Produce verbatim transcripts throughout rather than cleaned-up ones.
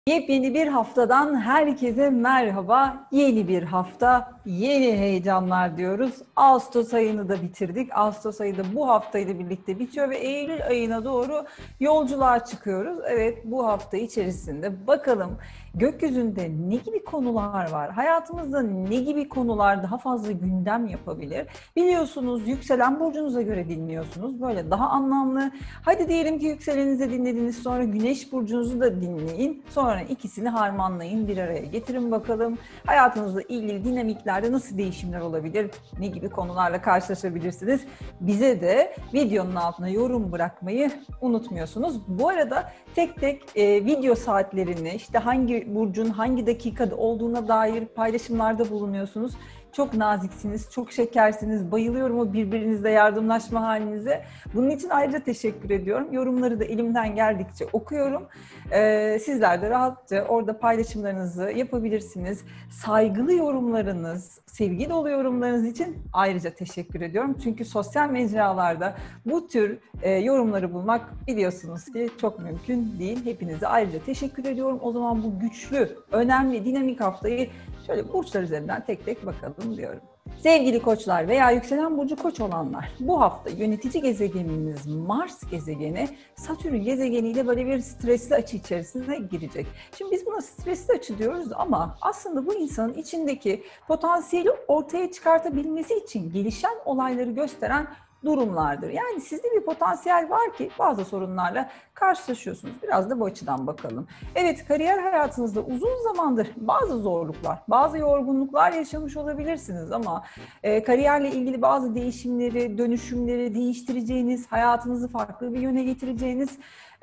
Yepyeni bir haftadan herkese merhaba. Yeni bir hafta, yeni heyecanlar diyoruz. Ağustos ayını da bitirdik. Ağustos ayı da bu haftayla birlikte bitiyor ve Eylül ayına doğru yolculuğa çıkıyoruz. Evet, bu hafta içerisinde bakalım gökyüzünde ne gibi konular var? Hayatımızda ne gibi konular daha fazla gündem yapabilir? Biliyorsunuz yükselen burcunuza göre dinliyorsunuz. Böyle daha anlamlı. Hadi diyelim ki yükselenizi dinlediniz, sonra güneş burcunuzu da dinleyin. Sonra ikisini harmanlayın, bir araya getirin bakalım. Hayatınızla ilgili dinamiklerde nasıl değişimler olabilir? Ne gibi konularla karşılaşabilirsiniz? Bize de videonun altına yorum bırakmayı unutmuyorsunuz. Bu arada tek tek e, video saatlerini, işte hangi burcun hangi dakikada olduğuna dair paylaşımlarda bulunuyorsunuz. Çok naziksiniz, çok şekersiniz. Bayılıyorum o birbirinizle yardımlaşma halinize. Bunun için ayrıca teşekkür ediyorum. Yorumları da elimden geldikçe okuyorum. Ee, sizler de rahatça orada paylaşımlarınızı yapabilirsiniz. Saygılı yorumlarınız, sevgi dolu yorumlarınız için ayrıca teşekkür ediyorum. Çünkü sosyal mecralarda bu tür e, yorumları bulmak biliyorsunuz ki çok mümkün değil. Hepinize ayrıca teşekkür ediyorum. O zaman bu güçlü, önemli, dinamik haftayı şöyle burçlar üzerinden tek tek bakalım diyorum. Sevgili koçlar veya yükselen burcu koç olanlar, bu hafta yönetici gezegeniniz Mars gezegeni, Satürn gezegeniyle böyle bir stresli açı içerisine girecek. Şimdi biz buna stresli açı diyoruz ama aslında bu insanın içindeki potansiyeli ortaya çıkartabilmesi için gelişen olayları gösteren durumlardır. Yani sizde bir potansiyel var ki bazı sorunlarla karşılaşıyorsunuz. Biraz da bu açıdan bakalım. Evet, kariyer hayatınızda uzun zamandır bazı zorluklar, bazı yorgunluklar yaşamış olabilirsiniz ama e, kariyerle ilgili bazı değişimleri, dönüşümleri değiştireceğiniz, hayatınızı farklı bir yöne getireceğiniz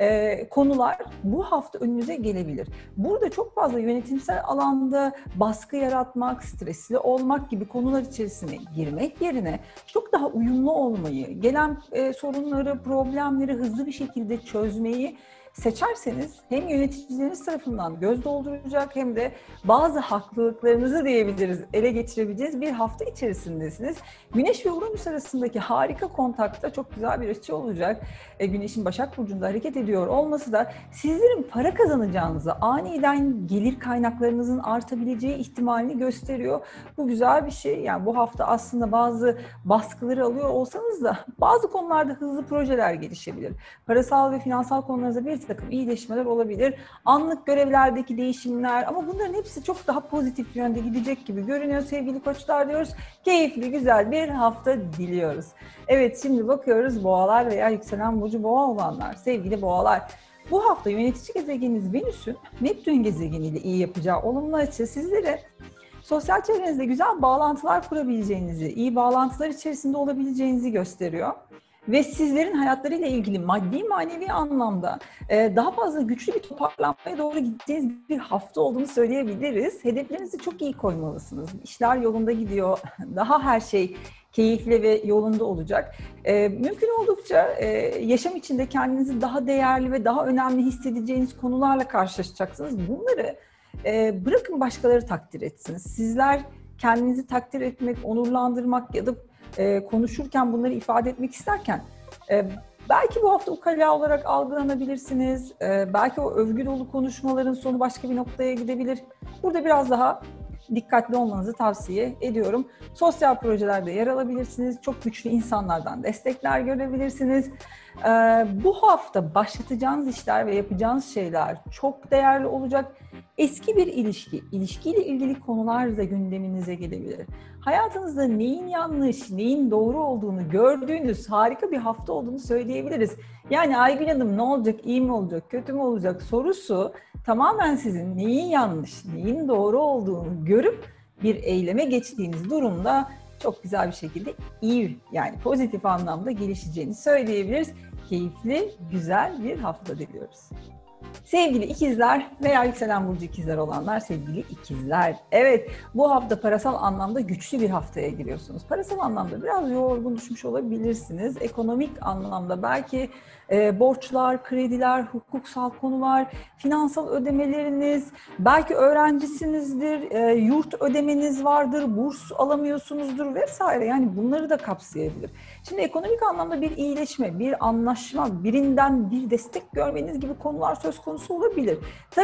e, konular bu hafta önünüze gelebilir. Burada çok fazla yönetimsel alanda baskı yaratmak, stresli olmak gibi konular içerisine girmek yerine çok daha uyumlu olmayı, gelen e, sorunları, problemleri hızlı bir şekilde çözmeyi seçerseniz hem yöneticileriniz tarafından göz dolduracak hem de bazı haklılıklarınızı diyebiliriz ele geçirebileceğiniz bir hafta içerisindesiniz. Güneş ve Uranüs arasındaki harika kontakta çok güzel bir açı olacak. E, Güneş'in Başak Burcu'nda hareket ediyor olması da sizlerin para kazanacağınızı, aniden gelir kaynaklarınızın artabileceği ihtimalini gösteriyor. Bu güzel bir şey. Yani bu hafta aslında bazı baskıları alıyor olsanız da bazı konularda hızlı projeler gelişebilir. Parasal ve finansal konularınızda bir takım iyileşmeler olabilir. Anlık görevlerdeki değişimler ama bunların hepsi çok daha pozitif yönde gidecek gibi görünüyor sevgili koçlar diyoruz. Keyifli, güzel bir hafta diliyoruz. Evet, şimdi bakıyoruz boğalar veya yükselen burcu boğa olanlar. Sevgili boğalar, bu hafta yönetici gezegeniniz Venüs'ün Neptün gezegeniyle iyi yapacağı olumlu açı sizlere sosyal çevrenizde güzel bağlantılar kurabileceğinizi, iyi bağlantılar içerisinde olabileceğinizi gösteriyor. Ve sizlerin hayatlarıyla ilgili maddi manevi anlamda daha fazla güçlü bir toparlanmaya doğru gideceğiniz bir hafta olduğunu söyleyebiliriz. Hedeflerinizi çok iyi koymalısınız. İşler yolunda gidiyor. Daha her şey keyifli ve yolunda olacak. Mümkün oldukça yaşam içinde kendinizi daha değerli ve daha önemli hissedeceğiniz konularla karşılaşacaksınız. Bunları bırakın başkaları takdir etsin. Sizler kendinizi takdir etmek, onurlandırmak ya da E, konuşurken bunları ifade etmek isterken e, belki bu hafta ukala olarak algılanabilirsiniz. E, belki o övgü dolu konuşmaların sonu başka bir noktaya gidebilir. Burada biraz daha dikkatli olmanızı tavsiye ediyorum. Sosyal projelerde yer alabilirsiniz. Çok güçlü insanlardan destekler görebilirsiniz. Ee, bu hafta başlatacağınız işler ve yapacağınız şeyler çok değerli olacak. Eski bir ilişki, ilişkiyle ilgili konular da gündeminize gelebilir. Hayatınızda neyin yanlış, neyin doğru olduğunu gördüğünüz harika bir hafta olduğunu söyleyebiliriz. Yani Aygül Hanım ne olacak, iyi mi olacak, kötü mü olacak sorusu tamamen sizin neyin yanlış, neyin doğru olduğunu görüp bir eyleme geçtiğiniz durumda çok güzel bir şekilde iyi, yani pozitif anlamda gelişeceğini söyleyebiliriz. Keyifli, güzel bir hafta diliyoruz. Sevgili ikizler veya yükselen burcu ikizler olanlar, sevgili ikizler. Evet, bu hafta parasal anlamda güçlü bir haftaya giriyorsunuz. Parasal anlamda biraz yorgun düşmüş olabilirsiniz. Ekonomik anlamda belki e, borçlar, krediler, hukuksal konular, finansal ödemeleriniz, belki öğrencisinizdir, e, yurt ödemeniz vardır, burs alamıyorsunuzdur vesaire. Yani bunları da kapsayabilir. Şimdi ekonomik anlamda bir iyileşme, bir anlaşma, birinden bir destek görmeniz gibi konular söz konusu olabilir. Tabii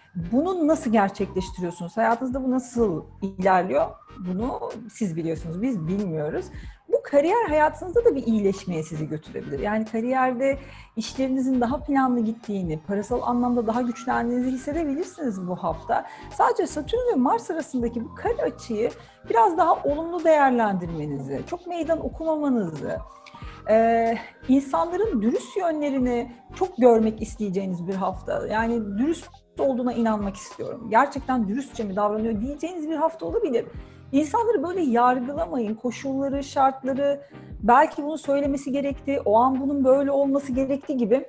Bunu nasıl gerçekleştiriyorsunuz? Hayatınızda bu nasıl ilerliyor? Bunu siz biliyorsunuz, biz bilmiyoruz. Bu kariyer hayatınızda da bir iyileşmeye sizi götürebilir. Yani kariyerde işlerinizin daha planlı gittiğini, parasal anlamda daha güçlendiğinizi hissedebilirsiniz bu hafta. Sadece Satürn ve Mars arasındaki bu kare açıyı biraz daha olumlu değerlendirmenizi, çok meydan okumamanızı, Ee, insanların dürüst yönlerini çok görmek isteyeceğiniz bir hafta. Yani dürüst olduğuna inanmak istiyorum. Gerçekten dürüstçe mi davranıyor diyeceğiniz bir hafta olabilir. İnsanları böyle yargılamayın. Koşulları, şartları, belki bunu söylemesi gerekti, o an bunun böyle olması gerektiği gibi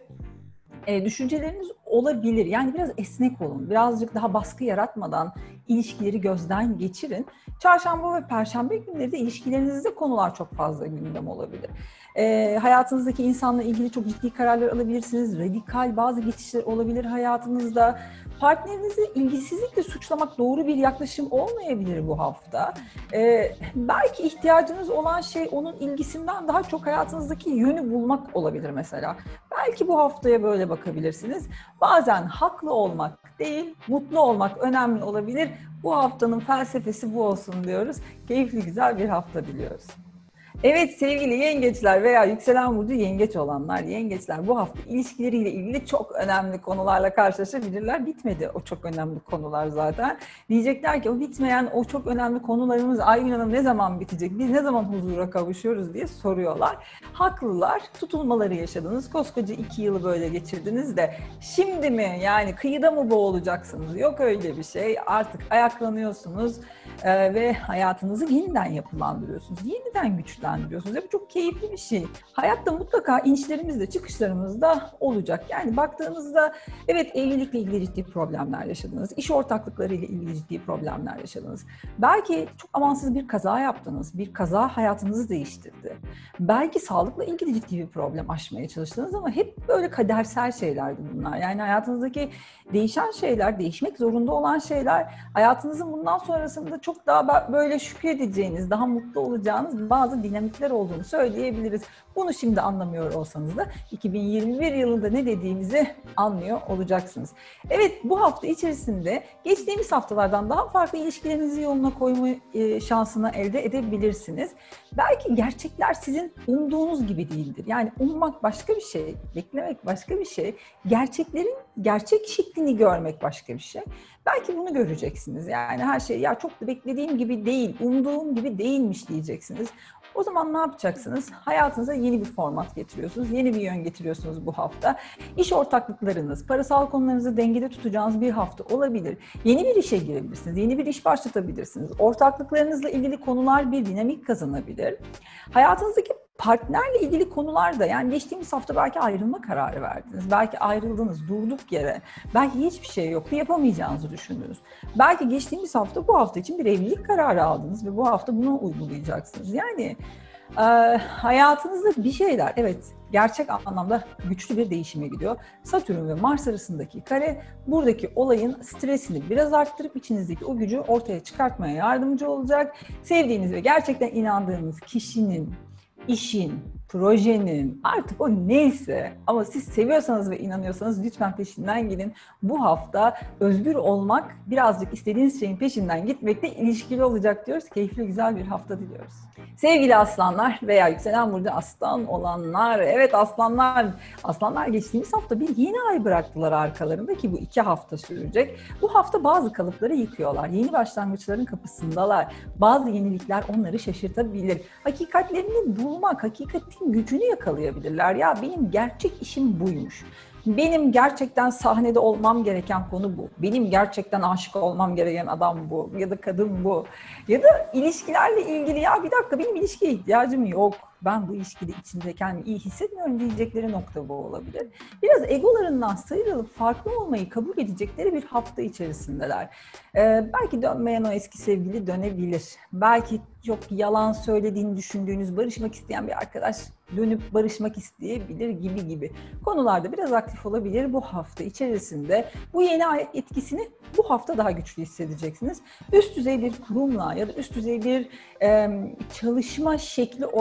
e, düşünceleriniz olabilir. Yani biraz esnek olun. Birazcık daha baskı yaratmadan ilişkileri gözden geçirin. Çarşamba ve Perşembe günleri de ilişkilerinizde konular çok fazla gündem olabilir. E, hayatınızdaki insanla ilgili çok ciddi kararlar alabilirsiniz. Radikal bazı geçişler olabilir hayatınızda. Partnerinizi ilgisizlikle suçlamak doğru bir yaklaşım olmayabilir bu hafta. Ee, belki ihtiyacınız olan şey onun ilgisinden daha çok hayatınızdaki yönü bulmak olabilir mesela. Belki bu haftaya böyle bakabilirsiniz. Bazen haklı olmak değil, mutlu olmak önemli olabilir. Bu haftanın felsefesi bu olsun diyoruz. Keyifli, güzel bir hafta diliyoruz. Evet sevgili yengeçler veya yükselen burcu yengeç olanlar, yengeçler bu hafta ilişkileriyle ilgili çok önemli konularla karşılaşabilirler. Bitmedi o çok önemli konular zaten. Diyecekler ki o bitmeyen o çok önemli konularımız Aygün Hanım ne zaman bitecek, biz ne zaman huzura kavuşuyoruz diye soruyorlar. Haklılar, tutulmaları yaşadınız, koskoca iki yılı böyle geçirdiniz de şimdi mi yani kıyıda mı boğulacaksınız? Yok öyle bir şey, artık ayaklanıyorsunuz e, ve hayatınızı yeniden yapılandırıyorsunuz, yeniden güçlendiriyorsunuz. Bu çok keyifli bir şey. Hayatta mutlaka inişlerimiz de çıkışlarımız da olacak. Yani baktığınızda evet evlilikle ilgili ciddi problemler yaşadınız. İş ortaklıklarıyla ilgili ciddi problemler yaşadınız. Belki çok amansız bir kaza yaptınız. Bir kaza hayatınızı değiştirdi. Belki sağlıkla ilgili ciddi bir problem aşmaya çalıştınız ama hep böyle kadersel şeylerdi bunlar. Yani hayatınızdaki değişen şeyler, değişmek zorunda olan şeyler hayatınızın bundan sonrasında çok daha böyle şükredeceğiniz, daha mutlu olacağınız bazı dinamikler olduğunu söyleyebiliriz. Bunu şimdi anlamıyor olsanız da iki bin yirmi bir yılında ne dediğimizi anlıyor olacaksınız. Evet, bu hafta içerisinde geçtiğimiz haftalardan daha farklı ilişkilerinizi yoluna koyma şansını elde edebilirsiniz. Belki gerçekler sizin umduğunuz gibi değildir. Yani ummak başka bir şey, beklemek başka bir şey, gerçeklerin gerçek şeklini görmek başka bir şey. Belki bunu göreceksiniz. Yani her şey ya çok da beklediğim gibi değil, umduğum gibi değilmiş diyeceksiniz. O zaman ne yapacaksınız? Hayatınıza yeni bir format getiriyorsunuz, yeni bir yön getiriyorsunuz bu hafta. İş ortaklıklarınız, parasal konularınızı dengede tutacağınız bir hafta olabilir. Yeni bir işe girebilirsiniz, yeni bir iş başlatabilirsiniz. Ortaklıklarınızla ilgili konular bir dinamik kazanabilir. Hayatınızdaki partnerle ilgili konularda, yani geçtiğimiz hafta belki ayrılma kararı verdiniz, belki ayrıldınız durduk yere, belki hiçbir şey yoktu, yapamayacağınızı düşündünüz. Belki geçtiğimiz hafta bu hafta için bir evlilik kararı aldınız ve bu hafta bunu uygulayacaksınız. Yani e, hayatınızda bir şeyler, evet gerçek anlamda güçlü bir değişime gidiyor. Satürn ve Mars arasındaki kare buradaki olayın stresini biraz arttırıp içinizdeki o gücü ortaya çıkartmaya yardımcı olacak. Sevdiğiniz ve gerçekten inandığınız kişinin, işin, projenin, artık o neyse ama siz seviyorsanız ve inanıyorsanız lütfen peşinden gidin. Bu hafta özgür olmak, birazcık istediğiniz şeyin peşinden gitmekle ilişkili olacak diyoruz. Keyifli, güzel bir hafta diliyoruz. Sevgili aslanlar veya yükselen burcu aslan olanlar, evet aslanlar, aslanlar geçtiğimiz hafta bir yeni ay bıraktılar arkalarında ki bu iki hafta sürecek. Bu hafta bazı kalıpları yıkıyorlar, yeni başlangıçların kapısındalar. Bazı yenilikler onları şaşırtabilir. Hakikatlerini bulmak, hakikatin gücünü yakalayabilirler. Ya benim gerçek işim buymuş. Benim gerçekten sahnede olmam gereken konu bu. Benim gerçekten aşık olmam gereken adam bu ya da kadın bu. Ya da ilişkilerle ilgili ya bir dakika benim ilişkiye ihtiyacım yok. Ben bu ilişkide içinde kendimi iyi hissetmiyorum diyecekleri nokta bu olabilir. Biraz egolarından sıyrılıp farklı olmayı kabul edecekleri bir hafta içerisindeler. Ee, belki dönmeyen o eski sevgili dönebilir. Belki çok yalan söylediğini düşündüğünüz, barışmak isteyen bir arkadaş dönüp barışmak isteyebilir gibi gibi konularda biraz aktif olabilir bu hafta içerisinde. Bu yeni ay etkisini bu hafta daha güçlü hissedeceksiniz. Üst düzey bir kurumla ya da üst düzey bir e, çalışma şekli olan bir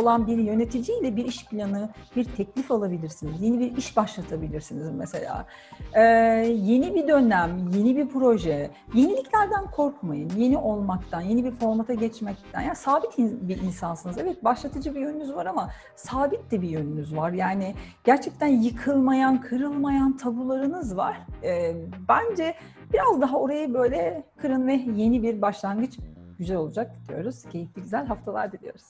yöneticiyle bir iş planı, bir teklif alabilirsiniz. Yeni bir iş başlatabilirsiniz mesela. Ee, yeni bir dönem, yeni bir proje. Yeniliklerden korkmayın. Yeni olmaktan, yeni bir formata geçmekten. Yani sabit bir insansınız. Evet, başlatıcı bir yönünüz var ama sabit de bir yönünüz var. Yani gerçekten yıkılmayan, kırılmayan tabularınız var. Ee, bence biraz daha orayı böyle kırın ve yeni bir başlangıç güzel olacak diyoruz. Keyifli, güzel haftalar diliyoruz.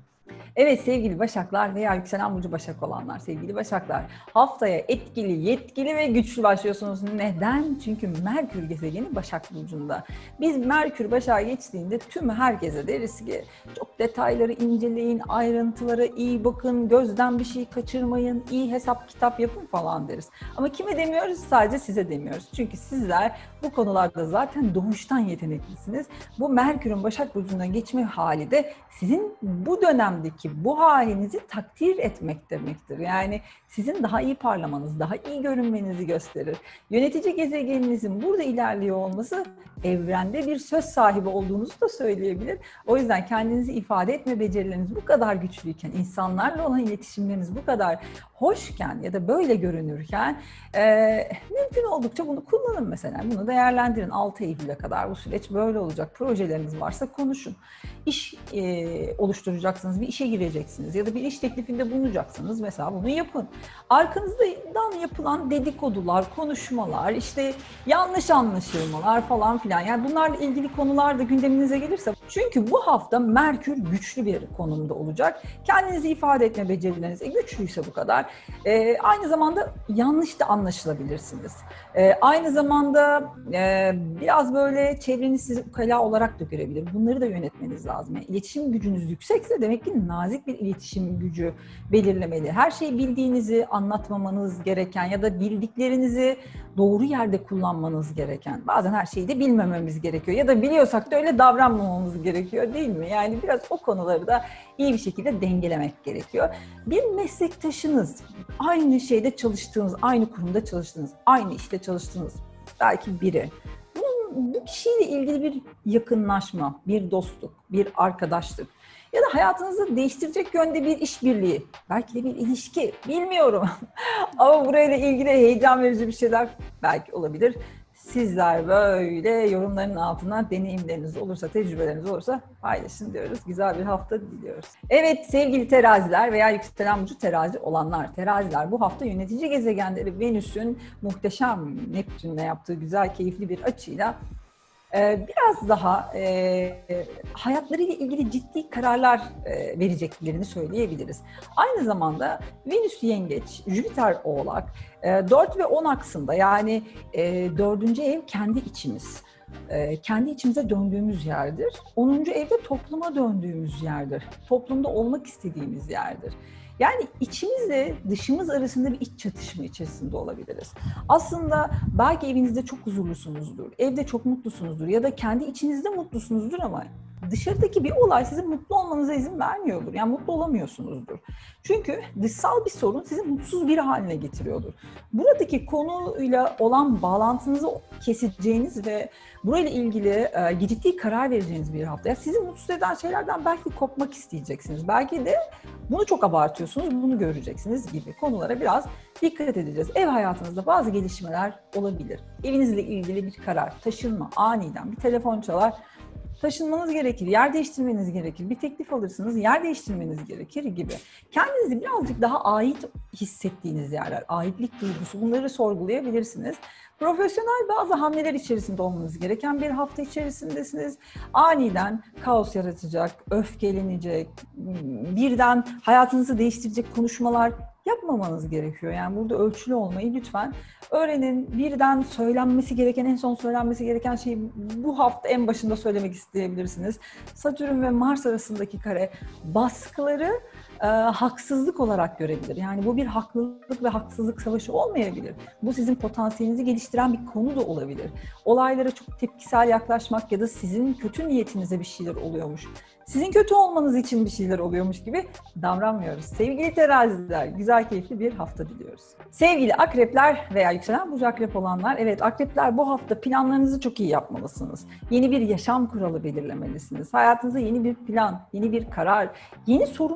Evet sevgili Başaklar veya yükselen burcu Başak olanlar, sevgili Başaklar, haftaya etkili, yetkili ve güçlü başlıyorsunuz. Neden? Çünkü Merkür gezegeni Başak burcunda. Biz Merkür Başak'a geçtiğinde tüm herkese deriz ki çok detayları inceleyin, ayrıntılara iyi bakın, gözden bir şey kaçırmayın, iyi hesap kitap yapın falan deriz. Ama kime demiyoruz? Sadece size demiyoruz. Çünkü sizler bu konularda zaten doğuştan yeteneklisiniz. Bu Merkür'ün Başak burcundan geçme hali de sizin bu dönemdeki bu halinizi takdir etmek demektir. Yani sizin daha iyi parlamanız, daha iyi görünmenizi gösterir. Yönetici gezegeninizin burada ilerliyor olması evrende bir söz sahibi olduğunuzu da söyleyebilir. O yüzden kendinizi ifade etme becerileriniz bu kadar güçlüyken, insanlarla olan iletişimleriniz bu kadar hoşken ya da böyle görünürken e, mümkün oldukça bunu kullanın mesela. Bunu değerlendirin. altı Eylül'e kadar bu süreç böyle olacak. Projeleriniz varsa konuşun. İş e, oluşturacaksınız, bir işe gireceksiniz ya da bir iş teklifinde bulunacaksınız. Mesela bunu yapın. Arkanızdan yapılan dedikodular, konuşmalar, işte yanlış anlaşılmalar falan filan. Yani bunlarla ilgili konular da gündeminize gelirse. Çünkü bu hafta Merkür güçlü bir konumda olacak. Kendinizi ifade etme becerileriniz e, güçlüyse bu kadar. E, aynı zamanda yanlış da anlaşılabilirsiniz. E, aynı zamanda e, biraz böyle çevreniz sizi ukala olarak da görebilir. Bunları da yönetmeniz lazım. Yani iletişim gücünüz yüksekse demek ki nazik bir iletişim gücü belirlemeli. Her şeyi bildiğinizi anlatmamanız gereken ya da bildiklerinizi doğru yerde kullanmanız gereken. Bazen her şeyi de bilmememiz gerekiyor ya da biliyorsak da öyle davranmamamız gerekiyor değil mi? Yani biraz o konuları da iyi bir şekilde dengelemek gerekiyor. Bir meslektaşınız, aynı şeyde çalıştığınız, aynı kurumda çalıştığınız, aynı işte çalıştığınız belki biri. Bunun, bu kişiyle ilgili bir yakınlaşma, bir dostluk, bir arkadaşlık ya da hayatınızı değiştirecek yönde bir işbirliği, belki de bir ilişki, bilmiyorum. Ama burayla ilgili heyecan verici bir şeyler belki olabilir. Sizler böyle yorumların altına deneyimleriniz olursa, tecrübeleriniz olursa paylaşın diyoruz. Güzel bir hafta diliyoruz. Evet sevgili teraziler veya yükselen burcu terazi olanlar, teraziler bu hafta yönetici gezegenleri Venüs'ün muhteşem Neptün'le yaptığı güzel, keyifli bir açıyla biraz daha e, hayatlarıyla ilgili ciddi kararlar e, vereceklerini söyleyebiliriz. Aynı zamanda Venüs Yengeç, Jüpiter Oğlak, e, dört ve on aksında yani e, dördüncü ev kendi içimiz. E, kendi içimize döndüğümüz yerdir. onuncu evde topluma döndüğümüz yerdir. Toplumda olmak istediğimiz yerdir. Yani içimizle dışımız arasında bir iç çatışma içerisinde olabiliriz. Aslında belki evinizde çok huzurlusunuzdur, evde çok mutlusunuzdur ya da kendi içinizde mutlusunuzdur ama dışarıdaki bir olay sizin mutlu olmanıza izin vermiyordur. Yani mutlu olamıyorsunuzdur. Çünkü dışsal bir sorun sizi mutsuz biri haline getiriyordur. Buradaki konuyla olan bağlantınızı keseceğiniz ve burayla ilgili e, ciddi karar vereceğiniz bir hafta. Yani sizi mutsuz eden şeylerden belki kopmak isteyeceksiniz. Belki de bunu çok abartıyorsunuz, bunu göreceksiniz gibi konulara biraz dikkat edeceğiz. Ev hayatınızda bazı gelişmeler olabilir. Evinizle ilgili bir karar, taşınma, aniden bir telefon çalar. Taşınmanız gerekir, yer değiştirmeniz gerekir, bir teklif alırsınız, yer değiştirmeniz gerekir gibi. Kendinizi birazcık daha ait hissettiğiniz yerler, aitlik duygusu, bunları sorgulayabilirsiniz. Profesyonel bazı hamleler içerisinde olmanız gereken bir hafta içerisindesiniz. Aniden kaos yaratacak, öfkelenecek, birden hayatınızı değiştirecek konuşmalar yapmamanız gerekiyor. Yani burada ölçülü olmayı lütfen öğrenin. Birden söylenmesi gereken, en son söylenmesi gereken şeyi bu hafta en başında söylemek isteyebilirsiniz. Satürn ve Mars arasındaki kare baskıları e, haksızlık olarak görebilir. Yani bu bir haklılık ve haksızlık savaşı olmayabilir. Bu sizin potansiyelinizi geliştiren bir konu da olabilir. Olaylara çok tepkisel yaklaşmak ya da sizin kötü niyetinize bir şeyler oluyormuş, sizin kötü olmanız için bir şeyler oluyormuş gibi davranmıyoruz. Sevgili teraziler, güzel keyifli bir hafta diliyoruz. Sevgili akrepler veya yükselen burcu akrep olanlar, evet akrepler bu hafta planlarınızı çok iyi yapmalısınız. Yeni bir yaşam kuralı belirlemelisiniz. Hayatınıza yeni bir plan, yeni bir karar, yeni sorumluluklar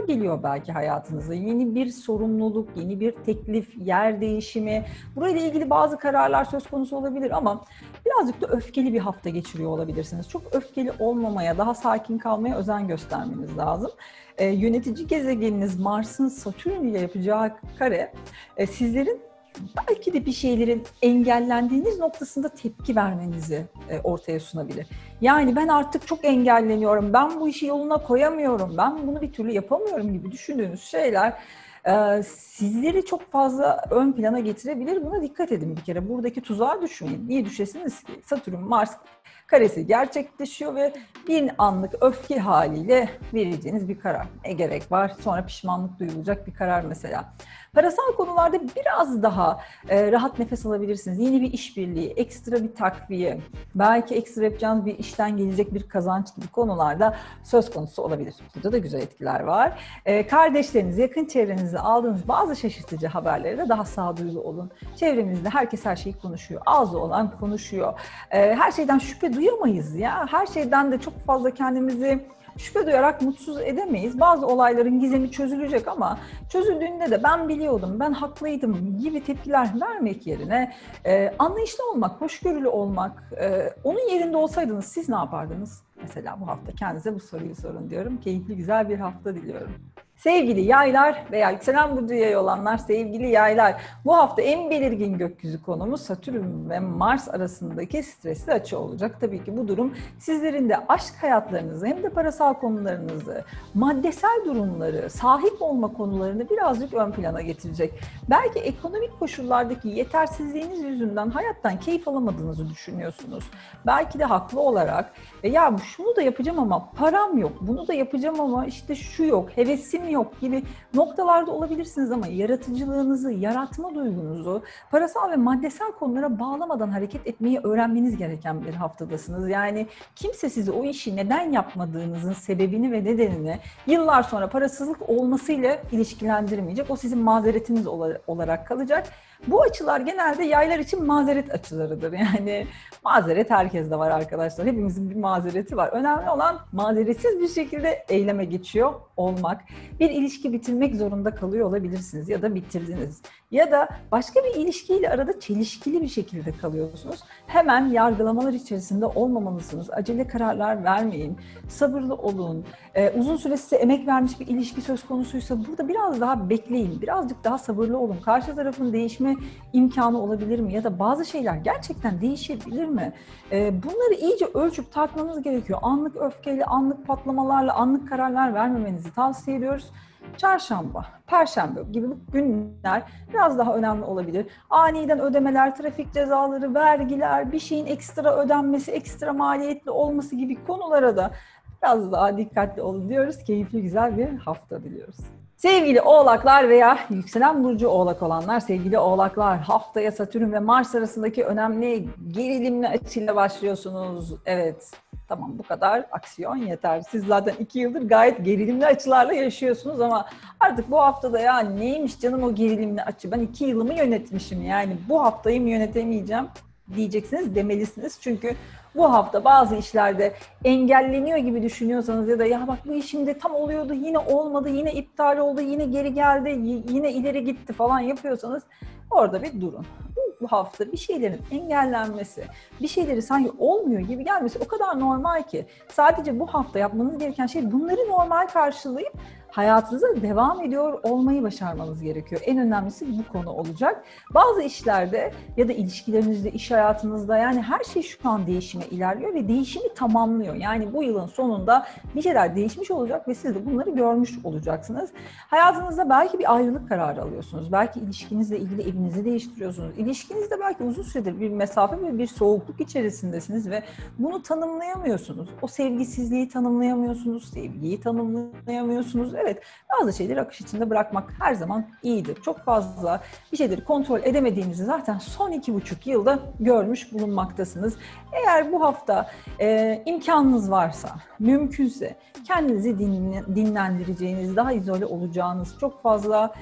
geliyor belki hayatınıza. Yeni bir sorumluluk, yeni bir teklif, yer değişimi. Burayla ilgili bazı kararlar söz konusu olabilir ama birazcık da öfkeli bir hafta geçiriyor olabilirsiniz. Çok öfkeli olmamaya, daha sakin kalmaya özen göstermeniz lazım. Ee, yönetici gezegeniniz Mars'ın Satürn ile yapacağı kare e, sizlerin belki de bir şeylerin engellendiğiniz noktasında tepki vermenizi e, ortaya sunabilir. Yani ben artık çok engelleniyorum, ben bu işi yoluna koyamıyorum, ben bunu bir türlü yapamıyorum gibi düşündüğünüz şeyler e, sizleri çok fazla ön plana getirebilir. Buna dikkat edin bir kere. Buradaki tuzağa düşmeyin. Niye düşesiniz ki? Satürn, Mars karesi gerçekleşiyor ve bir anlık öfke haliyle vereceğiniz bir karar. Ne gerek var? Sonra pişmanlık duyulacak bir karar mesela. Parasal konularda biraz daha e, rahat nefes alabilirsiniz. Yeni bir işbirliği, ekstra bir takviye, belki ekstra yapacağınız bir işten gelecek bir kazanç gibi konularda söz konusu olabilir. Burada da güzel etkiler var. E, kardeşleriniz, yakın çevrenizde aldığınız bazı şaşırtıcı haberlere de daha sağduyulu olun. Çevremizde herkes her şeyi konuşuyor. Ağzı olan konuşuyor. E, her şeyden şüphe duyamayız ya. Her şeyden de çok fazla kendimizi şüphe duyarak mutsuz edemeyiz. Bazı olayların gizemi çözülecek ama çözüldüğünde de ben biliyordum, ben haklıydım gibi tepkiler vermek yerine e, anlayışlı olmak, hoşgörülü olmak, e, onun yerinde olsaydınız siz ne yapardınız? Mesela bu hafta kendinize bu soruyu sorun diyorum. Keyifli, güzel bir hafta diliyorum. Sevgili yaylar veya yükselen burcu yay olanlar, sevgili yaylar, bu hafta en belirgin gökyüzü konumuz Satürn ve Mars arasındaki stresli açı olacak. Tabii ki bu durum sizlerin de aşk hayatlarınızı hem de parasal konularınızı, maddesel durumları, sahip olma konularını birazcık ön plana getirecek. Belki ekonomik koşullardaki yetersizliğiniz yüzünden hayattan keyif alamadığınızı düşünüyorsunuz. Belki de haklı olarak e ya şunu da yapacağım ama param yok, bunu da yapacağım ama işte şu yok, hevesim yok gibi noktalarda olabilirsiniz ama yaratıcılığınızı, yaratma duygunuzu parasal ve maddesel konulara bağlamadan hareket etmeyi öğrenmeniz gereken bir haftadasınız. Yani kimse size o işi neden yapmadığınızın sebebini ve nedenini yıllar sonra parasızlık olmasıyla ilişkilendirmeyecek. O sizin mazeretiniz olarak kalacak. Bu açılar genelde yaylar için mazeret açılarıdır. Yani mazeret herkeste var arkadaşlar. Hepimizin bir mazereti var. Önemli olan mazeretsiz bir şekilde eyleme geçiyor olmak. Bir ilişki bitirmek zorunda kalıyor olabilirsiniz ya da bitirdiniz. Ya da başka bir ilişkiyle arada çelişkili bir şekilde kalıyorsunuz. Hemen yargılamalar içerisinde olmamalısınız. Acele kararlar vermeyin. Sabırlı olun. Ee, uzun süre size emek vermiş bir ilişki söz konusuysa burada biraz daha bekleyin. Birazcık daha sabırlı olun. Karşı tarafın değişme imkanı olabilir mi? Ya da bazı şeyler gerçekten değişebilir mi? Ee, bunları iyice ölçüp tartmanız gerekiyor. Anlık öfkeyle, anlık patlamalarla, anlık kararlar vermemenizi tavsiye ediyoruz. Çarşamba, Perşembe gibi günler biraz daha önemli olabilir. Aniden ödemeler, trafik cezaları, vergiler, bir şeyin ekstra ödenmesi, ekstra maliyetli olması gibi konulara da biraz daha dikkatli olun diyoruz. Keyifli, güzel bir hafta diliyoruz. Sevgili Oğlaklar veya yükselen burcu Oğlak olanlar, sevgili Oğlaklar, haftaya Satürn ve Mars arasındaki önemli gerilimli açıyla başlıyorsunuz. Evet, tamam bu kadar aksiyon yeter. Siz zaten iki yıldır gayet gerilimli açılarla yaşıyorsunuz ama artık bu haftada ya neymiş canım o gerilimli açı, ben iki yılımı yönetmişim yani bu haftayı mı yönetemeyeceğim diyeceksiniz, demelisiniz. Çünkü bu hafta bazı işlerde engelleniyor gibi düşünüyorsanız ya da ya bak bu işimde tam oluyordu yine olmadı, yine iptal oldu, yine geri geldi, yine ileri gitti falan yapıyorsanız orada bir durun. Bu hafta bir şeylerin engellenmesi, bir şeyleri sanki olmuyor gibi gelmesi o kadar normal ki sadece bu hafta yapmanız gereken şey bunları normal karşılayıp hayatınıza devam ediyor olmayı başarmanız gerekiyor. En önemlisi bu konu olacak. Bazı işlerde ya da ilişkilerinizde, iş hayatınızda yani her şey şu an değişime ilerliyor ve değişimi tamamlıyor. Yani bu yılın sonunda bir şeyler değişmiş olacak ve siz de bunları görmüş olacaksınız. Hayatınızda belki bir ayrılık kararı alıyorsunuz. Belki ilişkinizle ilgili evinizi değiştiriyorsunuz. İlişkinizde belki uzun süredir bir mesafe ve bir soğukluk içerisindesiniz ve bunu tanımlayamıyorsunuz. O sevgisizliği tanımlayamıyorsunuz, sevgiyi tanımlayamıyorsunuz. Evet, bazı şeyleri akış içinde bırakmak her zaman iyidir. Çok fazla bir şeyleri kontrol edemediğinizi zaten son iki buçuk yılda görmüş bulunmaktasınız. Eğer bu hafta e, imkanınız varsa, mümkünse kendinizi dinle, dinlendireceğiniz, daha izole olacağınız, çok fazla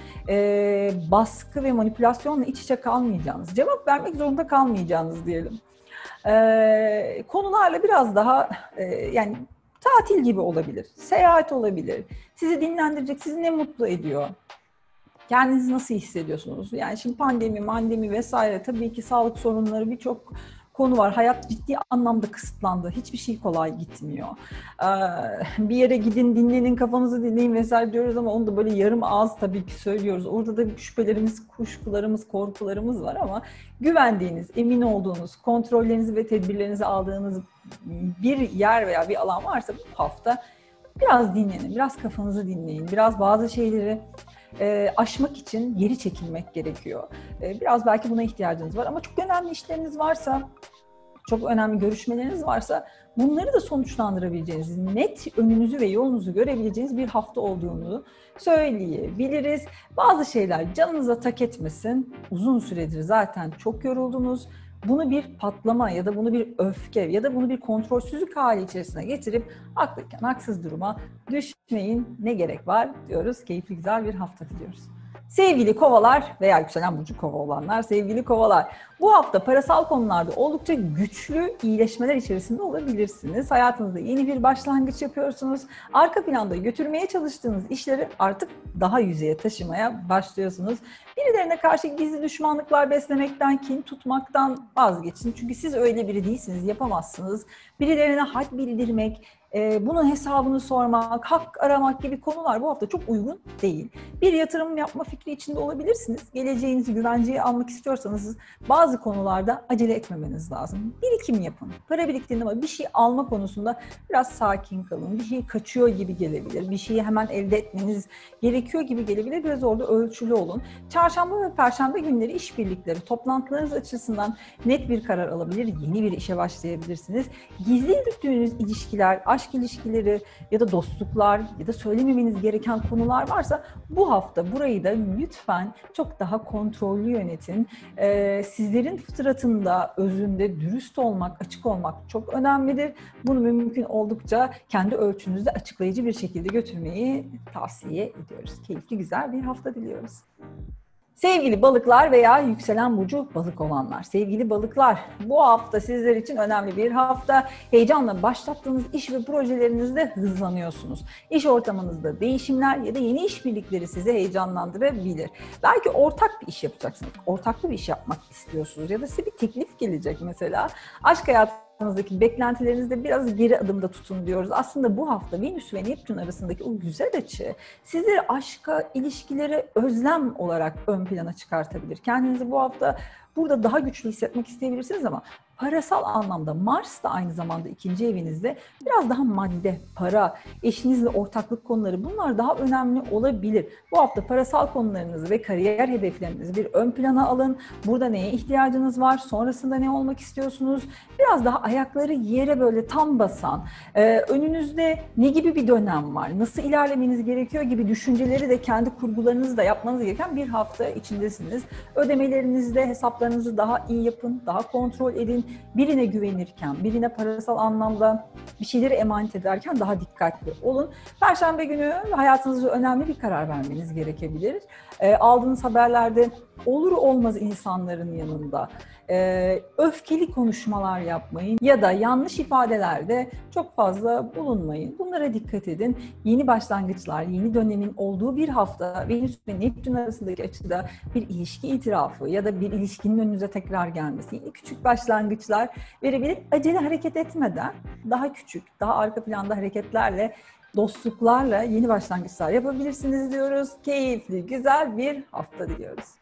e, baskı ve manipülasyonla iç içe kalmayacağınız, cevap vermek zorunda kalmayacağınız diyelim. E, konularla biraz daha e, yani tatil gibi olabilir, seyahat olabilir, sizi dinlendirecek, sizi ne mutlu ediyor? Kendinizi nasıl hissediyorsunuz? Yani şimdi pandemi, mandemi vesaire tabii ki sağlık sorunları birçok konu var. Hayat ciddi anlamda kısıtlandı. Hiçbir şey kolay gitmiyor. Ee, bir yere gidin, dinlenin, kafanızı dinleyin vesaire diyoruz ama onu da böyle yarım ağız tabii ki söylüyoruz. Orada da şüphelerimiz, kuşkularımız, korkularımız var ama güvendiğiniz, emin olduğunuz, kontrollerinizi ve tedbirlerinizi aldığınız bir yer veya bir alan varsa bu hafta biraz dinlenin, biraz kafanızı dinleyin, biraz bazı şeyleri E, aşmak için geri çekilmek gerekiyor. E, biraz belki buna ihtiyacınız var ama çok önemli işleriniz varsa, çok önemli görüşmeleriniz varsa bunları da sonuçlandırabileceğiniz, net önünüzü ve yolunuzu görebileceğiniz bir hafta olduğunu söyleyebiliriz. Bazı şeyler canınıza tak etmesin. Uzun süredir zaten çok yoruldunuz. Bunu bir patlama ya da bunu bir öfke ya da bunu bir kontrolsüzlük hali içerisine getirip haklıyken haksız duruma düşmeyin. Ne gerek var diyoruz. Keyifli güzel bir hafta diliyoruz. Sevgili kovalar veya yükselen burcu kova olanlar, sevgili kovalar, bu hafta parasal konularda oldukça güçlü iyileşmeler içerisinde olabilirsiniz. Hayatınızda yeni bir başlangıç yapıyorsunuz. Arka planda götürmeye çalıştığınız işleri artık daha yüzeye taşımaya başlıyorsunuz. Birilerine karşı gizli düşmanlıklar beslemekten, kin tutmaktan vazgeçin. Çünkü siz öyle biri değilsiniz, yapamazsınız. Birilerine had bildirmek, Ee, bunun hesabını sormak, hak aramak gibi konular bu hafta çok uygun değil. Bir yatırım yapma fikri içinde olabilirsiniz. Geleceğinizi güvenceye almak istiyorsanız bazı konularda acele etmemeniz lazım. Birikim yapın. Para biriktirin ama bir şey alma konusunda biraz sakin kalın. Bir şey kaçıyor gibi gelebilir. Bir şeyi hemen elde etmeniz gerekiyor gibi gelebilir. Biraz orada ölçülü olun. Çarşamba ve Perşembe günleri işbirlikleri, toplantılarınız açısından net bir karar alabilir. Yeni bir işe başlayabilirsiniz. Gizli yürüttüğünüz ilişkiler, aşk ilişkileri ya da dostluklar ya da söylememeniz gereken konular varsa bu hafta burayı da lütfen çok daha kontrollü yönetin. Ee, sizlerin fıtratında, özünde dürüst olmak, açık olmak çok önemlidir. Bunu mümkün oldukça kendi ölçünüzde açıklayıcı bir şekilde götürmeyi tavsiye ediyoruz. Keyifli güzel bir hafta diliyoruz. Sevgili balıklar veya yükselen burcu balık olanlar, sevgili balıklar, bu hafta sizler için önemli bir hafta. Heyecanla başlattığınız iş ve projelerinizde hızlanıyorsunuz. İş ortamınızda değişimler ya da yeni işbirlikleri sizi heyecanlandırabilir. Belki ortak bir iş yapacaksınız, ortaklı bir iş yapmak istiyorsunuz ya da size bir teklif gelecek mesela. Aşk hayatınızdaki beklentilerinizde biraz geri adımda tutun diyoruz. Aslında bu hafta Venüs ve Neptün arasındaki o güzel açı sizleri aşka, ilişkilere özlem olarak ön plana çıkartabilir. Kendinizi bu hafta burada daha güçlü hissetmek isteyebilirsiniz ama parasal anlamda Mars da aynı zamanda ikinci evinizde biraz daha madde, para, eşinizle ortaklık konuları bunlar daha önemli olabilir. Bu hafta parasal konularınızı ve kariyer hedeflerinizi bir ön plana alın. Burada neye ihtiyacınız var? Sonrasında ne olmak istiyorsunuz? Biraz daha ayakları yere böyle tam basan, e, önünüzde ne gibi bir dönem var? Nasıl ilerlemeniz gerekiyor gibi düşünceleri de kendi kurgularınızı da yapmanız gereken bir hafta içindesiniz. Ödemelerinizde hesaplarınızı daha iyi yapın, daha kontrol edin. Birine güvenirken, birine parasal anlamda bir şeyleri emanet ederken daha dikkatli olun. Perşembe günü hayatınızda önemli bir karar vermeniz gerekebilir. E, aldığınız haberlerde olur olmaz insanların yanında e, öfkeli konuşmalar yapmayın ya da yanlış ifadelerde çok fazla bulunmayın. Bunlara dikkat edin. Yeni başlangıçlar, yeni dönemin olduğu bir hafta Venüs ve Neptün arasındaki açıda bir ilişki itirafı ya da bir ilişkinin önünüze tekrar gelmesi, yeni küçük başlangıçlar verebilir. Acele hareket etmeden daha küçük, daha arka planda hareketlerle, dostluklarla yeni başlangıçlar yapabilirsiniz diyoruz. Keyifli, güzel bir hafta diliyoruz.